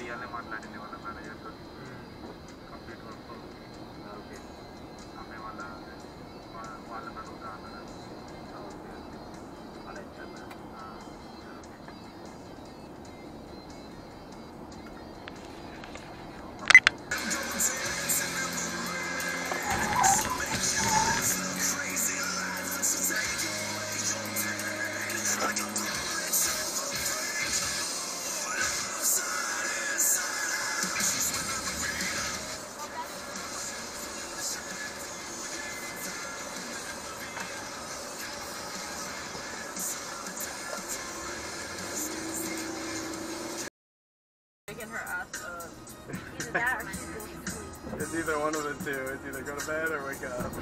ఇయాలనే మాట్లాడింది వాళ్ళ మేనేజర్తో కంప్లీట్ వర్క్. ఓకే ఆమె వాళ్ళని అడుగుతా అన్నారు. ఓకే వాళ్ళ ఇచ్చారు. Her ass up. Either that or she's going to sleep. It's either one of the two. It's either go to bed or wake up. Yep.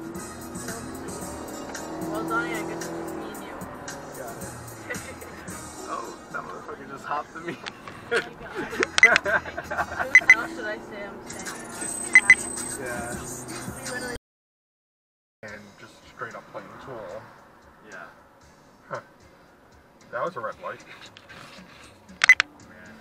Well, Donnie, I guess it's just me and you. Got it. Oh, that motherfucker just hopped to me. Oh my god. Whose house should I say I'm staying at? Yeah. We literally... And just straight up playing Tool. Yeah. Huh. That was a red light. Man,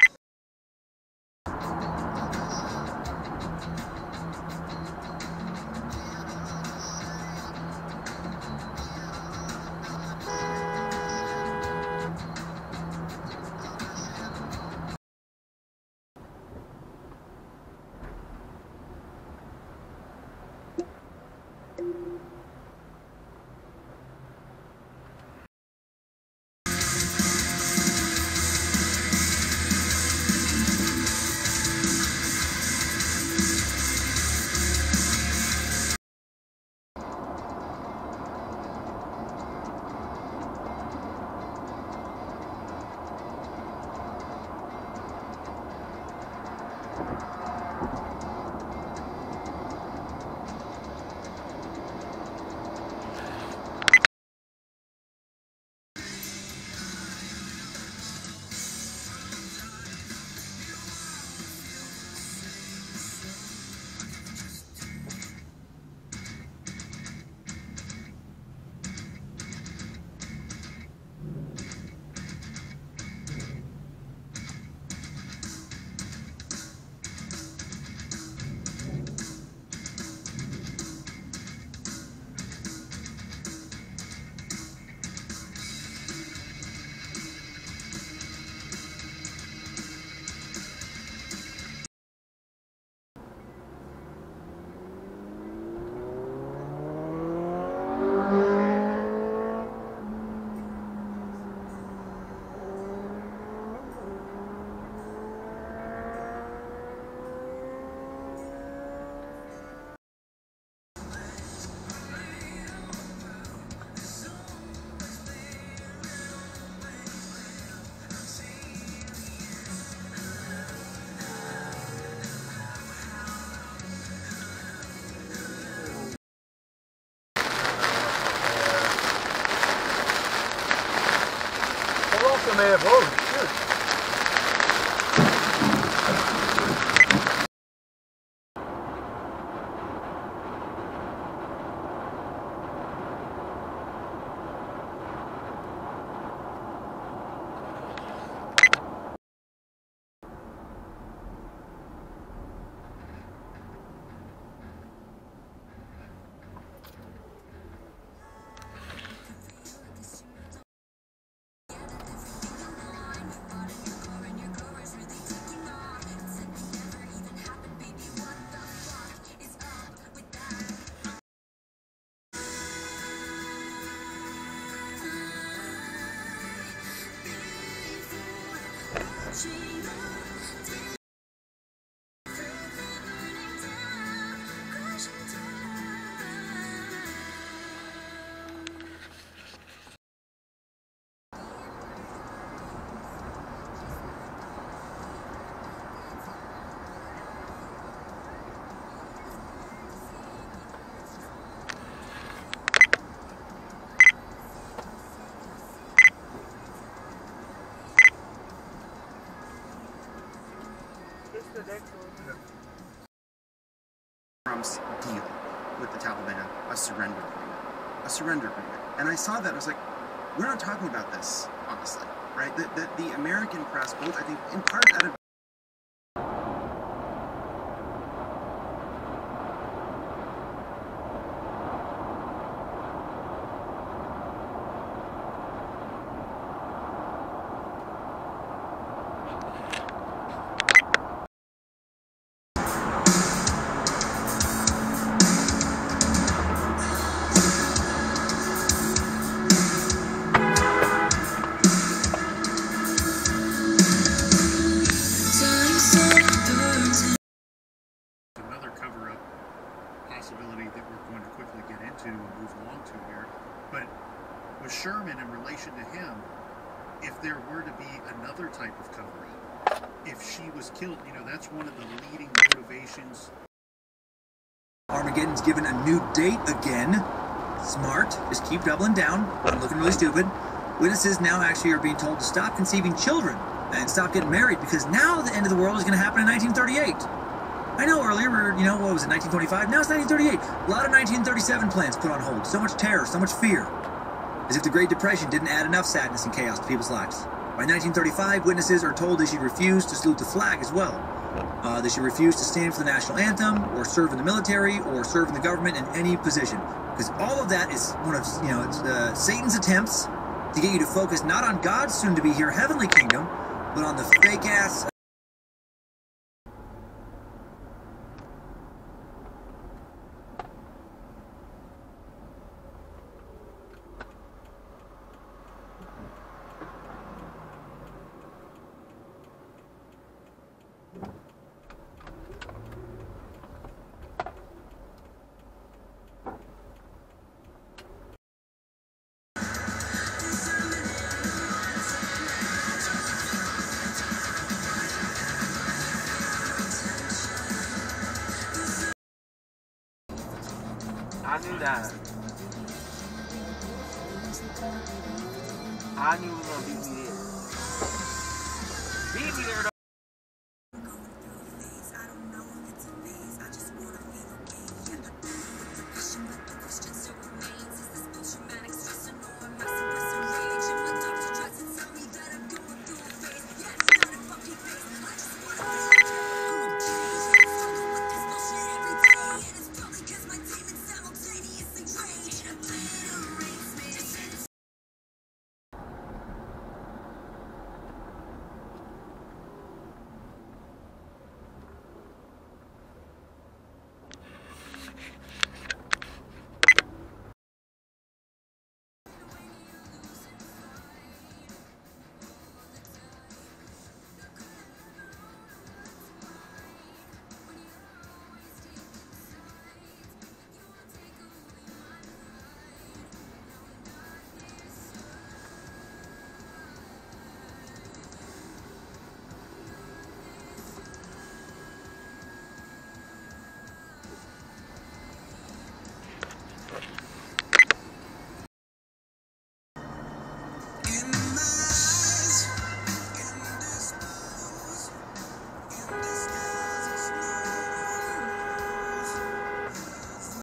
May have, oh shit. the next one. Trump's deal with the Taliban, a surrender agreement. And I saw that, I was like, we're not talking about this, honestly, right? The American press, both, I think, in part out of to here, but with Sherman in relation to him, if there were to be another type of cover-up, if she was killed, you know, that's one of the leading motivations. Armageddon's given a new date again. Smart. Just keep doubling down. I'm looking really stupid. Witnesses now actually are being told to stop conceiving children and stop getting married because now the end of the world is going to happen in 1938. I know earlier, you know, what was it, 1925? Now it's 1938. A lot of 1937 plans put on hold. So much terror, so much fear. As if the Great Depression didn't add enough sadness and chaos to people's lives. By 1935, witnesses are told they should refuse to salute the flag as well. They should refuse to stand for the national anthem, or serve in the military, or serve in the government in any position. Because all of that is one of, you know, it's Satan's attempts to get you to focus not on God's soon-to-be-here heavenly kingdom, but on the fake-ass... I knew that. I knew he was gonna beat me there. Beat me there though.